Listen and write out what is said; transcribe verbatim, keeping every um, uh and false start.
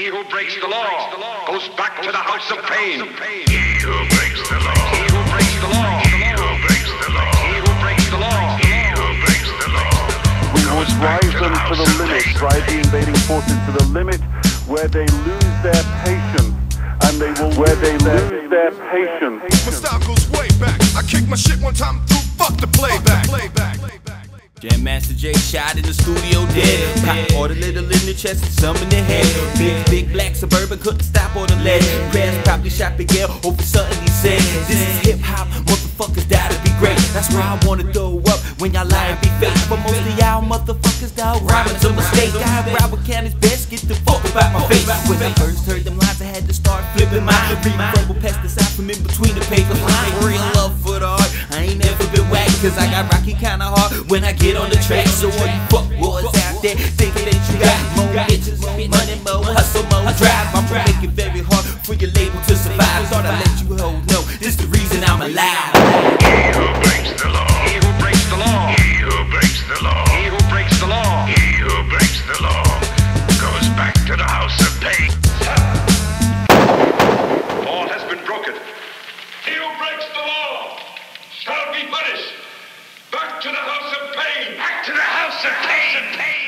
He who breaks the law goes back to the house of pain. He who breaks the law. He who breaks the law. He who breaks the law. He who breaks the law. He who breaks the law. We would drive them to the limit, drive the invading forces to the limit where they lose their patience. And they will where they lose their patience. My style goes way back. I kick my shit one time through. Fuck the playback. playback. Jam Master Jay shot in the studio dead. Pop or the little in the chest and some in the head. Big, big black Suburban couldn't stop on the lead. Crash probably shot Miguel over something he said. This is hip hop, motherfuckers die to be great. That's why I wanna throw up when y'all lie and be fake. But most of y'all motherfuckers dog rhyming's a mistake. I Robert County's best, get the fuck about my face. When I first heard them lines, I had to start flipping my verbal pesticide from in between the papers. I ain't real love for the art. I ain't never been whack, cause I got rocky kinda hard when I get on the track. So all you fuck boys out there thinking that you got more bitches, more money, more hustle, more drive, I'm gonna make it very hard for your label to survive. Thought I'd let you hold know, this the reason I'm alive. He who breaks the law. He who breaks the law. He who breaks the law. He who breaks the law. He who breaks the law goes back to the house of pain. Law has been broken. He who breaks the law shall be punished. Back to the house of pain. Back to the house of pain.